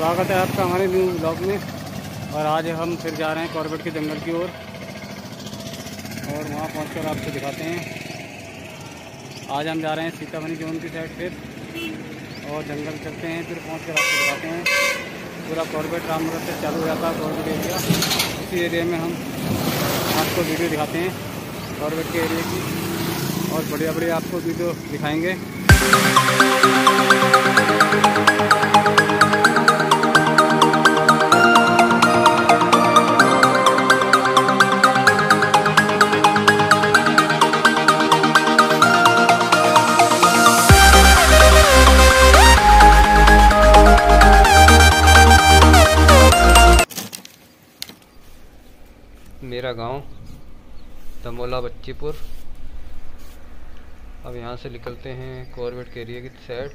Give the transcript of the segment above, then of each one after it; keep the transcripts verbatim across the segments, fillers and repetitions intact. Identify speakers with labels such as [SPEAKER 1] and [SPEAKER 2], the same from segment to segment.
[SPEAKER 1] स्वागत है आपका हमारे न्यू ब्लॉग में। और आज हम फिर जा रहे हैं कॉर्बेट के जंगल की ओर और, और वहाँ पहुँचकर आपको दिखाते हैं। आज हम जा रहे हैं सीतामढ़ी जोन की साइड फिर, और जंगल चलते हैं, फिर पहुँचकर आपको दिखाते हैं। पूरा कॉर्बेट रामनगर से चालू हो जाता है कॉर्बेट एरिया, उसी एरिया में हम आपको वीडियो दिखाते हैं कॉर्बेट के एरिया की, और बढ़िया बढ़िया आपको वीडियो दिखाएँगे। मेरा गांव दमोला बच्चीपुर। अब यहाँ से निकलते हैं कॉर्बेट के एरिया की साइड,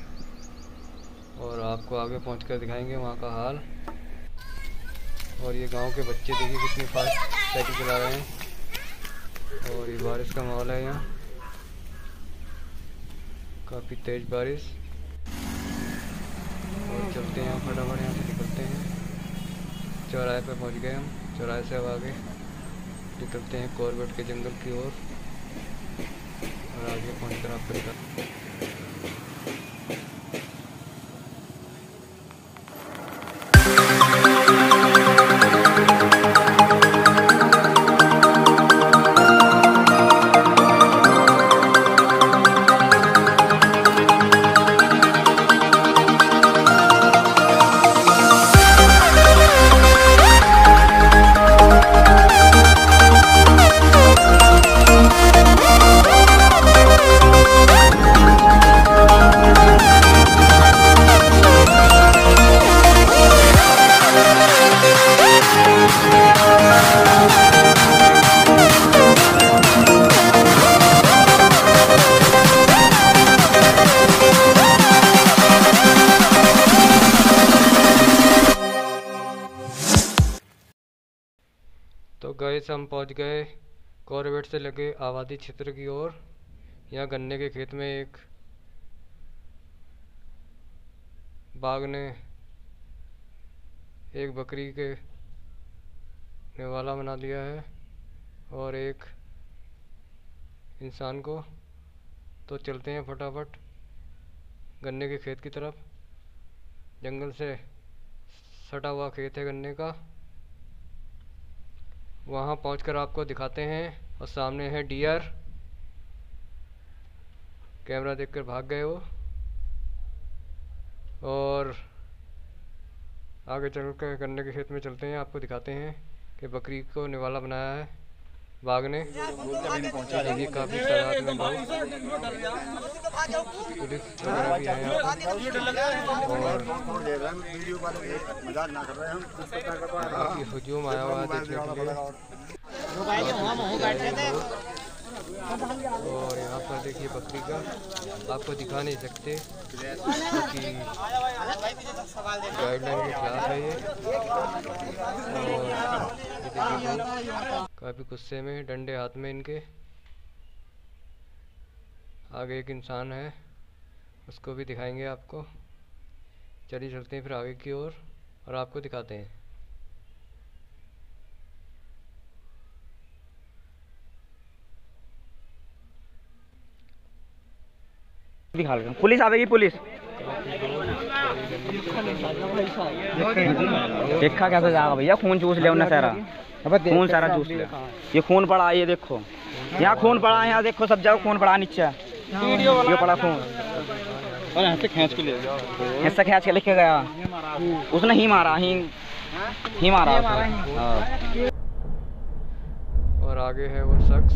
[SPEAKER 1] और आपको आगे पहुंचकर दिखाएंगे वहाँ का हाल। और ये गांव के बच्चे देखिए कितनी फास्ट साइकिल चला रहे हैं, और ये बारिश का माहौल है यहाँ, काफ़ी तेज़ बारिश। और चलते हैं फटाफट, यहाँ से निकलते हैं। चौराहे पे पहुँच गए हम, चौराहे से अब आगे निकलते हैं कॉर्बेट के जंगल की ओर, और आगे पहुंचकर आपको दिखाते हैं। तो गए से हम पहुंच गए कॉर्बेट से लगे आबादी क्षेत्र की ओर। यहाँ गन्ने के खेत में एक बाघ ने एक बकरी के निवाला बना दिया है, और एक इंसान को। तो चलते हैं फटाफट गन्ने के खेत की तरफ। जंगल से सटा हुआ खेत है गन्ने का, वहाँ पहुंचकर आपको दिखाते हैं। और सामने है डियर, कैमरा देखकर भाग गए वो। और आगे चल कर गन्ने के खेत में चलते हैं, आपको दिखाते हैं कि बकरी को निवाला बनाया है बाघ ने। ये काफ़ी तादाद में लोग, पुलिस वगैरह भी आए हैं, और काफ़ी हजूम आया हुआ है देखने के लिए। और यहाँ पर देखिए बकरी का आपको दिखा नहीं सकते क्योंकि गाइडलाइन के खिलाफ है ये। और काफ़ी गुस्से में, डंडे हाथ में इनके। आगे एक इंसान है, उसको भी दिखाएंगे आपको। चलिए चलते हैं फिर आगे की ओर, और, और आपको दिखाते हैं।
[SPEAKER 2] दिखा लगा पुलिस आवेगी, पुलिस देखा कैसे जाएगा भैया। खून चूस ले उन्हें सारा, खून सारा चूस ले। ये खून पड़ा है, ये देखो यहाँ खून पड़ा है, यहाँ देखो सब जगह खून पड़ा नीचे, ये पड़ा खून। और यहाँ से खींच के ले, यहाँ से खींच के लेके गया, उसने ही मारा, ही ही मारा।
[SPEAKER 1] और आगे है वो शख्स।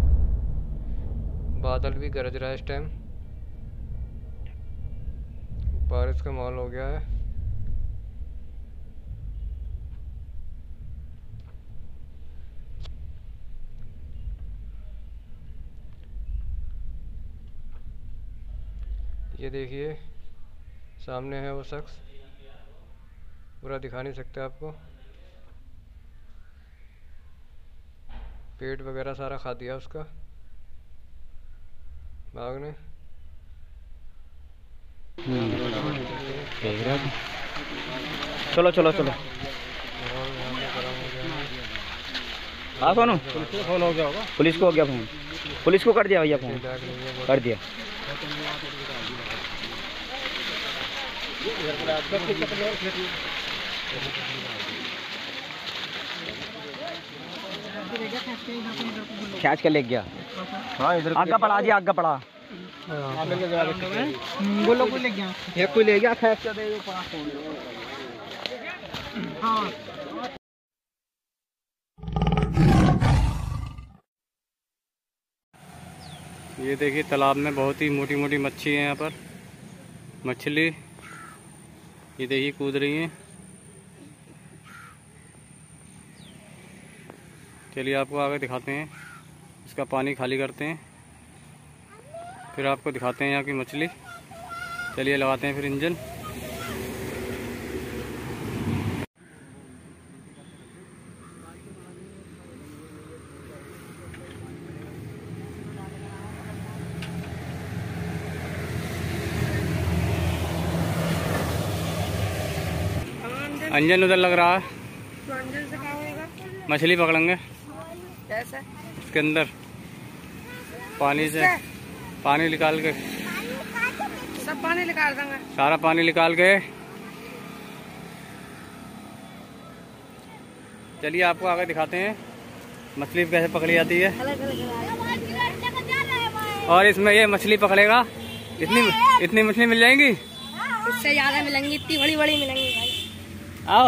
[SPEAKER 1] बादल भी गरज रहा है इस टाइम, बारिश का माहौल हो गया है। ये देखिए सामने है वो शख्स, पूरा दिखा नहीं सकते आपको। पेट वगैरह सारा खा दिया उसका बाघ ने।
[SPEAKER 2] चलो चलो चलो। हाँ सोनू,
[SPEAKER 1] फोन हो गया होगा,
[SPEAKER 2] पुलिस को हो गया फोन, पुलिस को कर दिया भैया फोन, कर दिया। खींच के ले गया। हाँ इधर आगा पड़ा जी, आगा पड़ा। बोलो कोई ले गया, ये कोई ले गया खींच के दे दो पास। हाँ
[SPEAKER 1] ये देखिए तालाब में बहुत ही मोटी मोटी मच्छी है यहाँ पर, मछली ये देखिए कूद रही हैं। चलिए आपको आगे दिखाते हैं, इसका पानी खाली करते हैं, फिर आपको दिखाते हैं यहाँ की मछली। चलिए लगाते हैं फिर इंजन। इंजन उधर लग रहा है, मछली पकड़ेंगे
[SPEAKER 3] कैसे?
[SPEAKER 1] इसके अंदर पानी से पानी निकाल के,
[SPEAKER 3] सब पानी निकाल देंगे,
[SPEAKER 1] सारा पानी निकाल के। चलिए आपको आगे दिखाते हैं मछली कैसे पकड़ी जाती है। और इसमें ये मछली पकड़ेगा, इतनी इतनी मछली मिल जाएंगी,
[SPEAKER 3] इससे ज्यादा मिलेंगी, इतनी बड़ी बड़ी मिलेंगी भाई।
[SPEAKER 1] आओ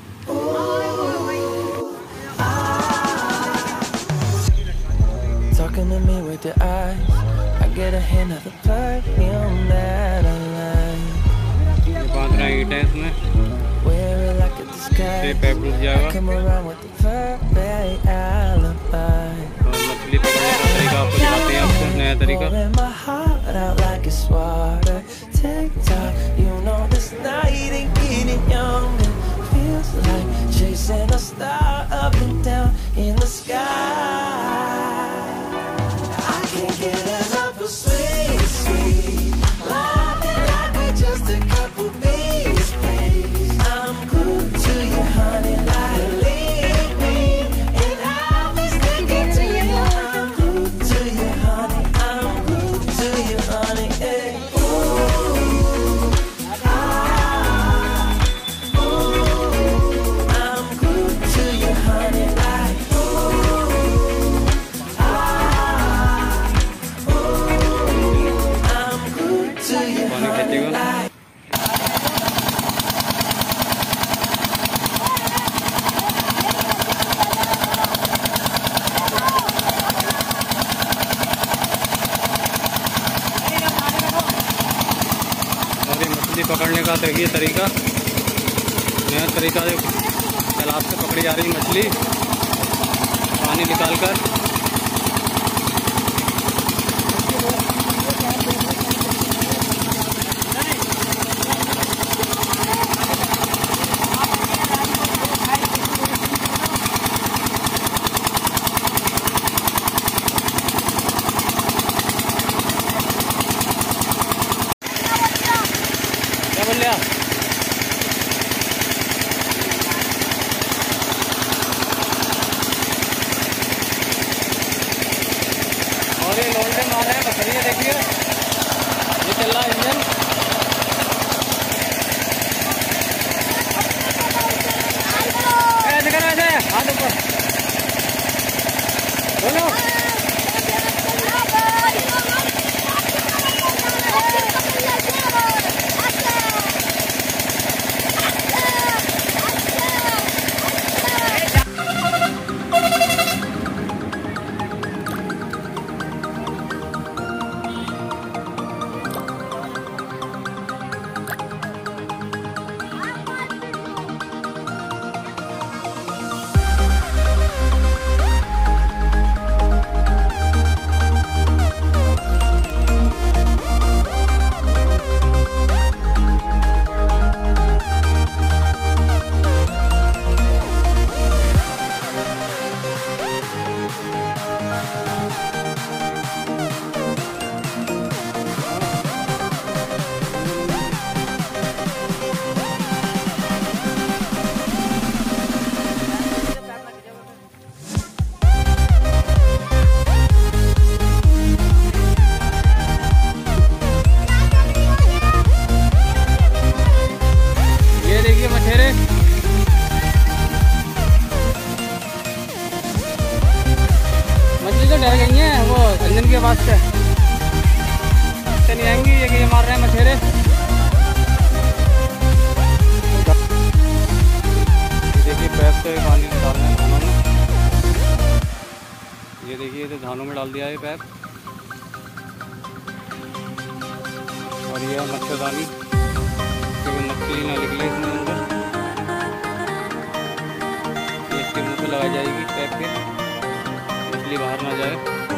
[SPEAKER 4] Talking to me with your eyes, I get a hint of the perfume that I like.
[SPEAKER 1] बांध रहे हैं ईंटें इसमें,
[SPEAKER 4] Wear it like a disguise.
[SPEAKER 1] पैप रुक जाएगा।
[SPEAKER 4] Come around with the perfect alibi.
[SPEAKER 1] और मछली पकड़ने का तरीका आपको दिखाते हैं, आपको नया तरीका।
[SPEAKER 4] Pouring my heart out like it's water. Tick tock, you know this night ain't getting younger. Feels like chasing a star up and down in the sky. I can't get enough of sweet, sweet loving like we're just a couple bees, please. I'm glued to you, honey, like leave me, and I'll be sticking to you. I'm glued to you, honey. I'm glued to you, honey. Hey. Ooh, ah, ooh, I'm glued to you, honey, like ooh, ah, ooh, I'm glued to you,
[SPEAKER 1] पानी
[SPEAKER 4] honey,
[SPEAKER 1] खींचेगा।
[SPEAKER 4] like.
[SPEAKER 1] और ये मछली पकड़ने का देखिए तरीका, नया तरीका, जो तालाब से पकड़ी जा रही मछली पानी निकाल कर। क्या बोल लिया? और ये लोल्डे मार रहे हैं बकरियाँ, देखिए ये चल रहा है इंजन। ऐसे करो, ऐसे हाथ ऊपर बोलो। रह गई हैं वो अंजन के पास से नहीं आएंगी। ये ये मार रहे हैं मछेरे। देखिए पैप से पानी डाल रहे हैं धानों में। ये देखिए तो धानों में डाल दिया है पैप। और ये है मच्छरदानी कि वो मछली ना निकले इसमें अंदर। ये इसके मुंह पे लगाई जाएगी पैप के, मछली बाहर ना जाए।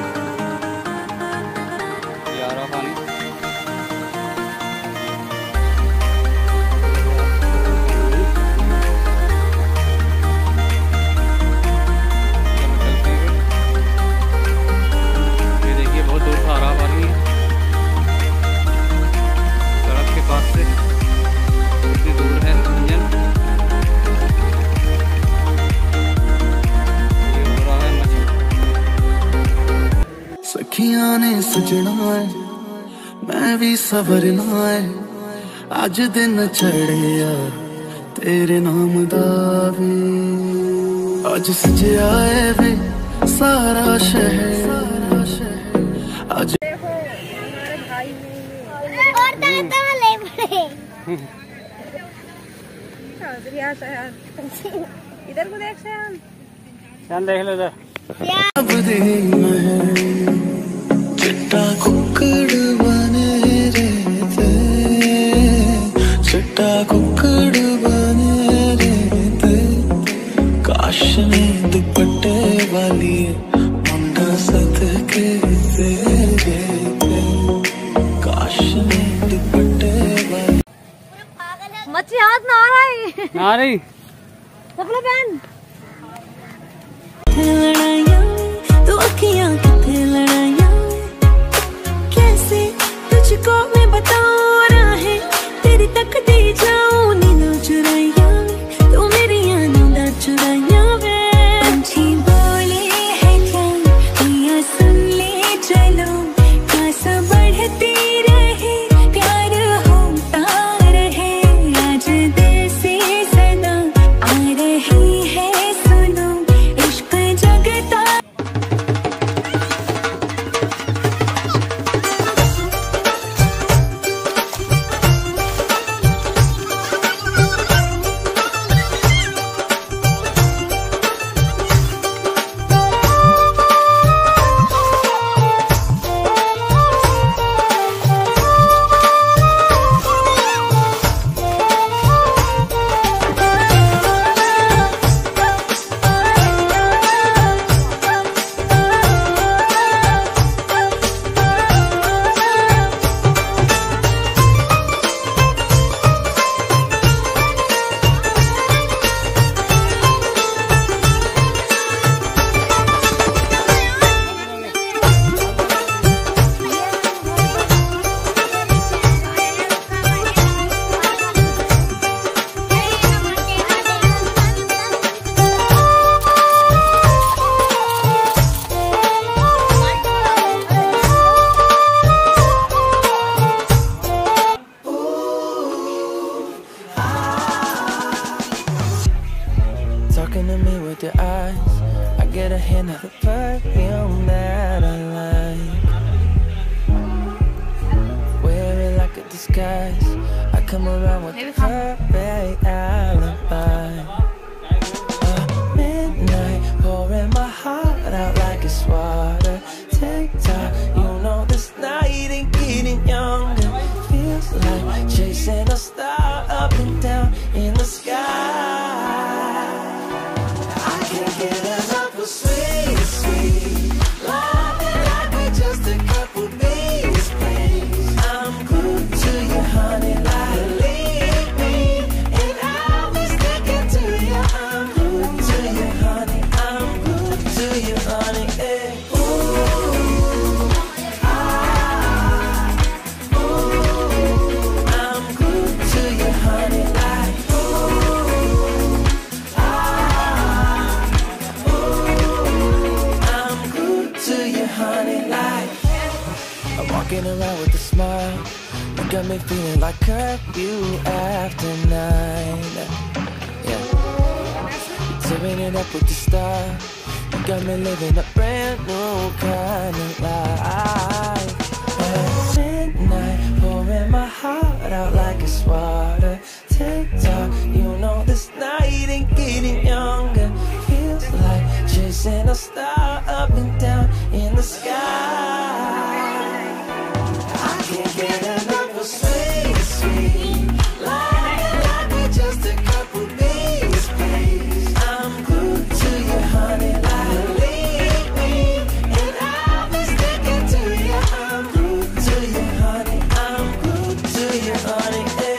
[SPEAKER 1] ये आ रहा पानी। ये देखिए बहुत दूर से आ रहा पानी सड़क के पास से, इतनी दूर है इंजन। ये हो रहा है मछली।
[SPEAKER 4] सखियां ने सजना है मैं भी सवरना है, अज दिन चढ़िया तेरे नाम दा वे, अज सजया है वे सारा शहर अज।
[SPEAKER 3] हमारे भाई और दादा ले पड़े इधर को देख श्याम,
[SPEAKER 1] श्याम देख लो इधर।
[SPEAKER 4] अब दिन है चिट्टा कुकड़ बने रहते, चिट्टा कुकड़ बने रहते, काश ने दुपट्टे वाली मुंडा सदके तेरे, काश ने दुपट्टे वाली।
[SPEAKER 3] मच्छी हाथ ना आ रही
[SPEAKER 1] ना आ रही
[SPEAKER 3] पकड़ो बहन।
[SPEAKER 5] लड़ाइयाँ तो अखियाँ कितने लड़ाइयाँ, कैसे तुझको मैं बताऊँ राहें तेरी तक दे जाऊँ नींद चुराइयाँ, तू मेरी नींद चुराइयाँ वे। पंछी बोले है क्या पिया सुन ले चलो, कासा बढ़ती रहे प्यार होता रहे, आज दिल से सदा आ रही है सुनो इश्क जगता।
[SPEAKER 4] Talking to me with your eyes, I get a hint of the perfume that I like. Wear it like a disguise, I come around with the perfect alibi. Uh, midnight, pouring my heart out like it's water. Tick-tock, you know this night ain't getting younger. Feels like chasing a star up and down in the sky. Can't get enough of sweet, sweet love like we're just a couple best friends. I'm good to you, honey, like leave me, and I'll be sticking to you. I'm good to you, honey. I'm good to you, honey. Yeah. Ooh, ah, ooh, I'm good to you, honey, like ooh, ah. Honey, like I'm walking around with a smile, you got me feeling like curfew after nine. Yeah, tearing it up with the style, got me living a brand new kind of life. At midnight, pouring my heart out like it's water. Tick-tock, you know this night ain't getting younger. Feels like chasing a star up and down in the sky. I can't get enough of sweet, sweet lying like we're just a couple babies, please. I'm glued to you, honey, like leave me, and I'll be sticking to you. I'm glued to you, honey. I'm glued to you, honey. Hey.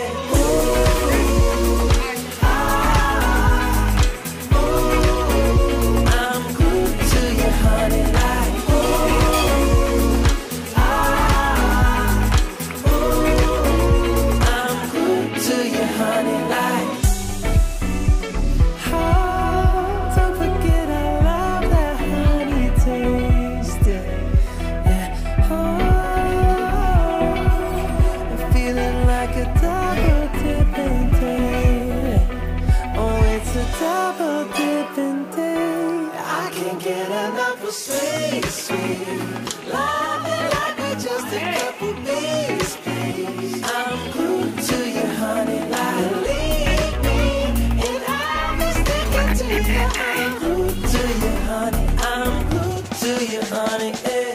[SPEAKER 4] Get enough of sweet, sweet loving like we're just a couple babies, please. I'm glued to you, honey, like leave me, and I'll be sticking to you. I'm glued to you, honey. I'm glued to you, honey. Hey.